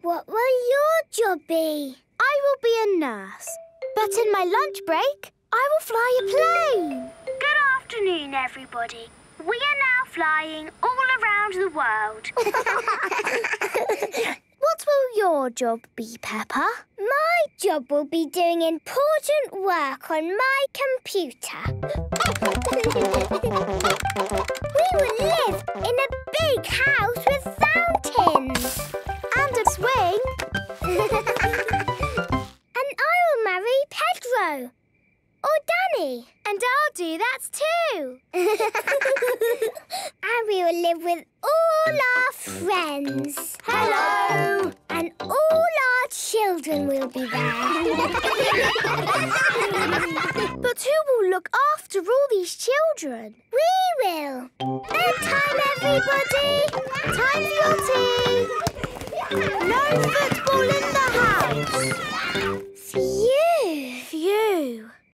What will your job be? I will be a nurse. But in my lunch break, I will fly a plane. Good afternoon, everybody. We are now flying all around the world. What will your job be, Peppa? My job will be doing important work on my computer. We will live in a big house with fountains. And a swing. And I will marry Pedro. Or Danny. And I'll do that too. And we will live with all our friends. Hello. And all our children will be there. But who will look after all these children? We will. Bedtime, everybody. Time for your tea. No football in